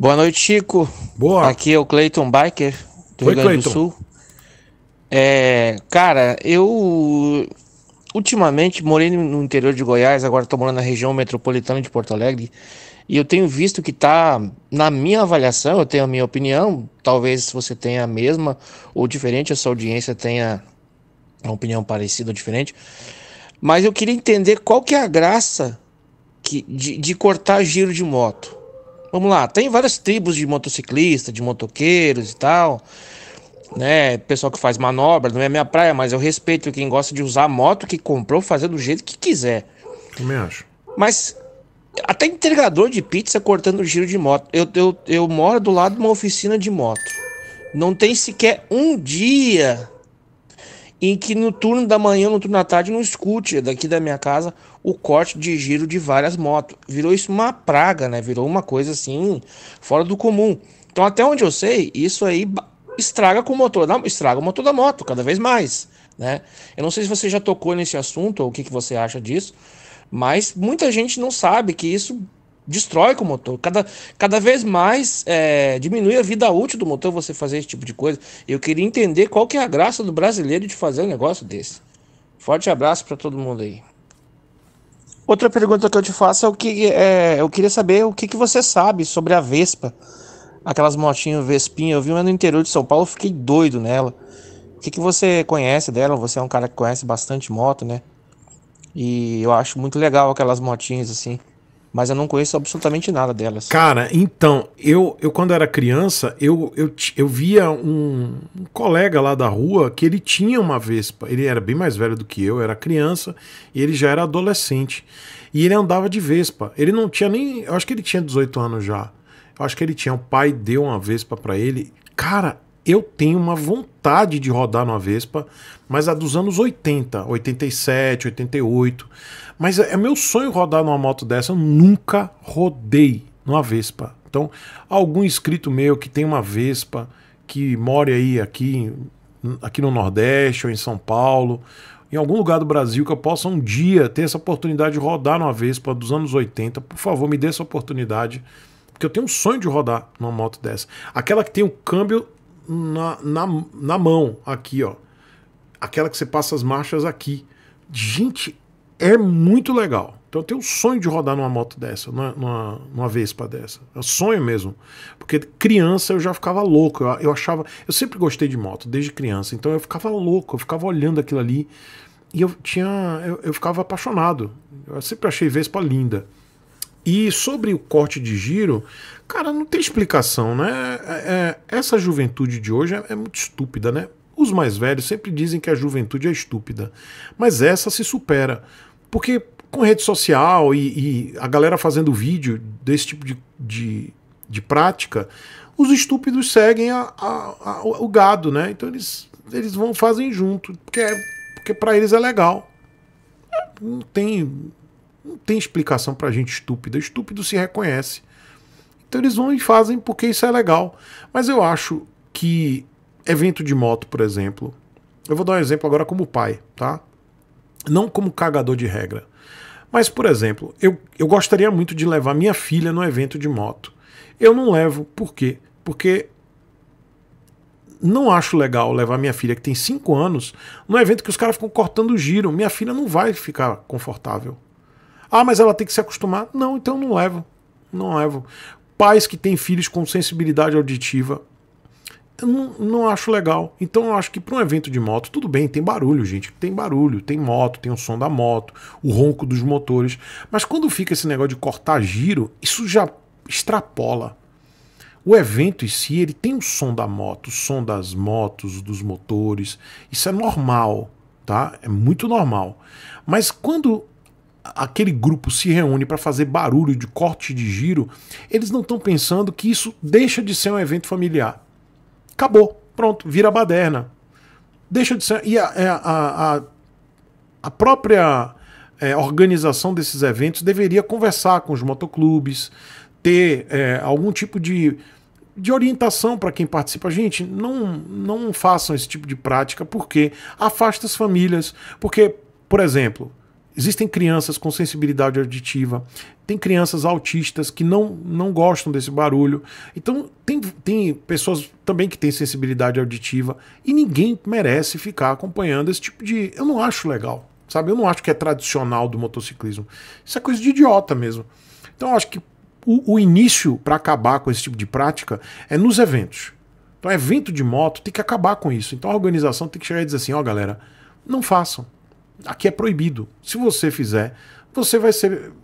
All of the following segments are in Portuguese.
Boa noite, Chico. Boa. Aqui é o Cleiton Biker, do Rio Oi, Grande do Cleiton. Sul. Cara, eu ultimamente morei no interior de Goiás, agora estou morando na região metropolitana de Porto Alegre, e eu tenho visto que tá, na minha avaliação, eu tenho a minha opinião, talvez você tenha a mesma ou diferente, a sua audiência tenha uma opinião parecida ou diferente, mas eu queria entender qual que é a graça de cortar giro de moto. Vamos lá, tem várias tribos de motociclistas, de motoqueiros e tal, né? Pessoal que faz manobra, não é minha praia, mas eu respeito quem gosta de usar a moto que comprou, fazer do jeito que quiser. Também acho. Mas até entregador de pizza cortando giro de moto. Eu moro do lado de uma oficina de moto. Não tem sequer um dia em que no turno da manhã, no turno da tarde, não escute daqui da minha casa o corte de giro de várias motos. Virou isso uma praga, né? Virou uma coisa assim, fora do comum. Então, até onde eu sei, isso aí estraga com o motor estraga o motor da moto, cada vez mais, né? Eu não sei se você já tocou nesse assunto ou o que você acha disso, mas muita gente não sabe que isso destrói com o motor. Cada vez mais diminui a vida útil do motor você fazer esse tipo de coisa. Eu queria entender qual que é a graça do brasileiro de fazer um negócio desse. Forte abraço para todo mundo aí. Outra pergunta que eu te faço eu queria saber o que você sabe sobre a Vespa, aquelas motinhas Vespinha. Eu vi uma no interior de São Paulo, fiquei doido nela. O que você conhece dela? Você é um cara que conhece bastante moto, né? E eu acho muito legal aquelas motinhas assim, mas eu não conheço absolutamente nada delas. Cara, então, eu quando era criança, eu via um colega lá da rua que ele tinha uma Vespa. Ele era bem mais velho do que eu era criança, e ele já era adolescente. E ele andava de Vespa. Ele não tinha nem. Eu acho que ele tinha 18 anos já. Eu acho que ele tinha. O pai deu uma Vespa pra ele. Cara, eu tenho uma vontade de rodar numa Vespa, mas a dos anos 80, 87, 88. Mas é meu sonho rodar numa moto dessa. Eu nunca rodei numa Vespa. Então, algum inscrito meu que tem uma Vespa, que mora aí aqui no Nordeste ou em São Paulo, em algum lugar do Brasil, que eu possa um dia ter essa oportunidade de rodar numa Vespa dos anos 80, por favor, me dê essa oportunidade. Porque eu tenho um sonho de rodar numa moto dessa. Aquela que tem o câmbio na mão, aqui, ó. Aquela que você passa as marchas aqui. Gente, é muito legal. Então eu tenho um sonho de rodar numa moto dessa, numa Vespa dessa. É um sonho mesmo. Porque criança eu já ficava louco. Eu achava. Eu sempre gostei de moto, desde criança. Então eu ficava louco, eu ficava olhando aquilo ali. E eu ficava apaixonado. Eu sempre achei Vespa linda. E sobre o corte de giro, cara, não tem explicação, né? Essa juventude de hoje é muito estúpida, né? Os mais velhos sempre dizem que a juventude é estúpida, mas essa se supera. Porque com rede social e a galera fazendo vídeo desse tipo de prática, os estúpidos seguem o gado, né? Então eles fazem junto, porque para eles é legal. Não tem explicação pra gente estúpida. Estúpido se reconhece. Então eles vão e fazem porque isso é legal. Mas eu acho que evento de moto, por exemplo, eu vou dar um exemplo agora como pai, tá? Não como cagador de regra. Mas, por exemplo, eu gostaria muito de levar minha filha no evento de moto. Eu não levo, por quê? Porque não acho legal levar minha filha, que tem 5 anos, num evento que os caras ficam cortando giro. Minha filha não vai ficar confortável. Ah, mas ela tem que se acostumar. Não, então não levo. Não levo. Pais que têm filhos com sensibilidade auditiva, eu não acho legal. Então eu acho que para um evento de moto, tudo bem, tem barulho, gente. Tem barulho, tem moto, tem o som da moto, o ronco dos motores. Mas quando fica esse negócio de cortar giro, isso já extrapola. O evento em si, ele tem o som da moto, o som das motos, dos motores. Isso é normal, tá? É muito normal. Mas quando aquele grupo se reúne para fazer barulho de corte de giro, eles não estão pensando que isso deixa de ser um evento familiar. Acabou, pronto, vira baderna. Deixa de ser. E a própria organização desses eventos deveria conversar com os motoclubes, ter algum tipo de orientação para quem participa. Gente, não façam esse tipo de prática porque afasta as famílias. Porque, por exemplo, Existem crianças com sensibilidade auditiva, tem crianças autistas que não gostam desse barulho. Então tem pessoas também que têm sensibilidade auditiva e ninguém merece ficar acompanhando esse tipo de... Eu não acho legal, sabe? Eu não acho que é tradicional do motociclismo. Isso é coisa de idiota mesmo. Então eu acho que o início para acabar com esse tipo de prática é nos eventos. Então evento de moto tem que acabar com isso. Então a organização tem que chegar e dizer assim, ó galera, não façam. Aqui é proibido. Se você fizer, você vai ser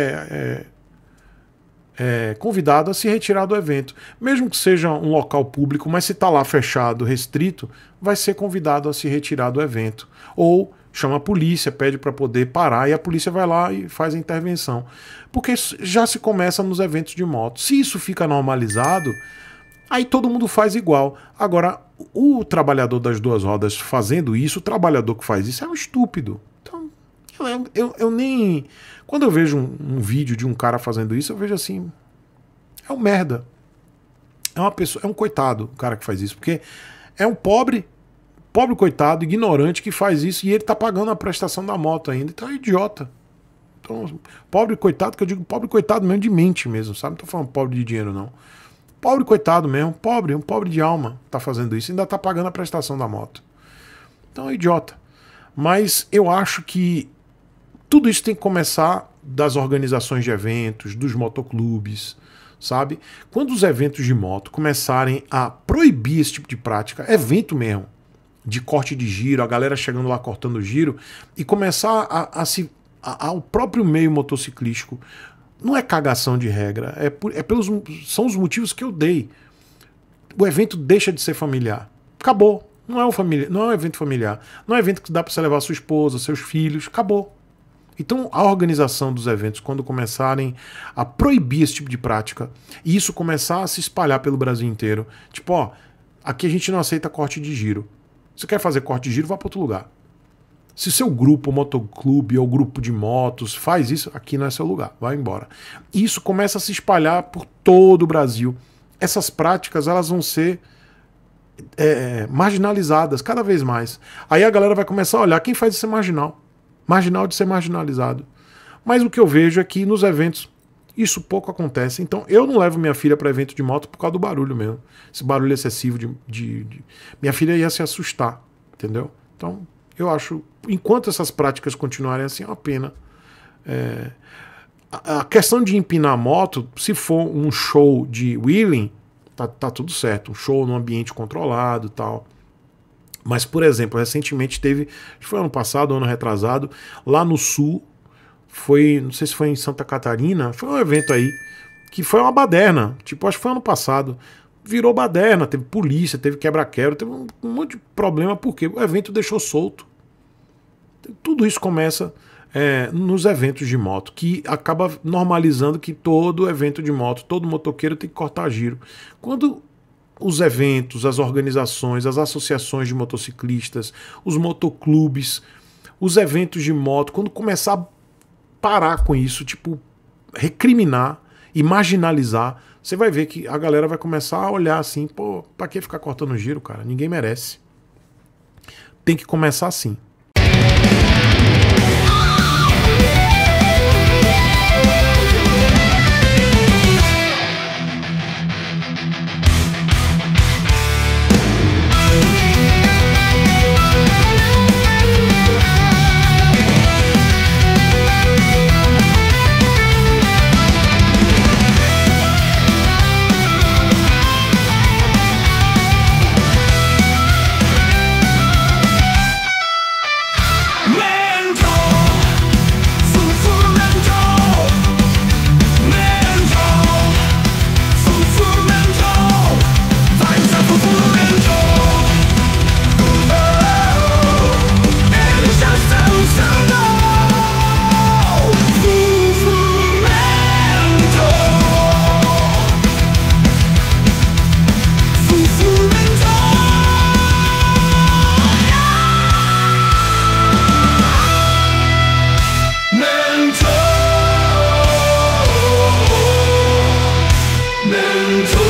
convidado a se retirar do evento. Mesmo que seja um local público, mas se está lá fechado, restrito, vai ser convidado a se retirar do evento. Ou chama a polícia, pede para poder parar e a polícia vai lá e faz a intervenção. Porque já se começa nos eventos de moto. Se isso fica normalizado, aí todo mundo faz igual. Agora, o trabalhador das duas rodas fazendo isso, o trabalhador que faz isso é um estúpido. Então, eu nem... Quando eu vejo um vídeo de um cara fazendo isso, eu vejo assim... É um merda. É uma pessoa, é um coitado o cara que faz isso. Porque é um pobre coitado, ignorante que faz isso e ele tá pagando a prestação da moto ainda. Então é idiota. Então, pobre coitado, que eu digo pobre coitado mesmo de mente mesmo, sabe? Não tô falando pobre de dinheiro, não. Pobre coitado mesmo, um pobre de alma tá fazendo isso, ainda tá pagando a prestação da moto. Então é idiota. Mas eu acho que tudo isso tem que começar das organizações de eventos, dos motoclubes, sabe? Quando os eventos de moto começarem a proibir esse tipo de prática, evento mesmo, de corte de giro, a galera chegando lá cortando giro, e começar ao próprio meio motociclístico. Não é cagação de regra, são os motivos que eu dei. O evento deixa de ser familiar. Acabou. Não é um evento familiar. Não é um evento que dá para você levar sua esposa, seus filhos. Acabou. Então a organização dos eventos, quando começarem a proibir esse tipo de prática, e isso começar a se espalhar pelo Brasil inteiro, tipo, ó, aqui a gente não aceita corte de giro. Você quer fazer corte de giro, vá para outro lugar. Se seu grupo, motoclube ou grupo de motos faz isso, aqui não é seu lugar, vai embora. E isso começa a se espalhar por todo o Brasil. Essas práticas elas vão ser marginalizadas cada vez mais. Aí a galera vai começar a olhar quem faz isso é marginal. Marginal de ser marginalizado. Mas o que eu vejo é que nos eventos isso pouco acontece. Então eu não levo minha filha para evento de moto por causa do barulho mesmo. Esse barulho excessivo minha filha ia se assustar, entendeu? Então eu acho, enquanto essas práticas continuarem assim, é uma pena. A questão de empinar a moto, se for um show de wheeling, tá tudo certo. Um show num ambiente controlado e tal. Mas, por exemplo, recentemente teve, foi ano passado, ano retrasado, lá no sul, não sei se foi em Santa Catarina, foi um evento aí, que foi uma baderna. Tipo, acho que foi ano passado. Virou baderna, teve polícia, teve quebra-quebra, teve um monte de problema porque o evento deixou solto. Tudo isso começa nos eventos de moto, que acaba normalizando que todo evento de moto, todo motoqueiro tem que cortar giro. Quando os eventos, as organizações, as associações de motociclistas, os motoclubes, os eventos de moto, quando começar a parar com isso, tipo, recriminar e marginalizar, você vai ver que a galera vai começar a olhar assim, pô, pra que ficar cortando giro, cara? Ninguém merece. Tem que começar assim. Mental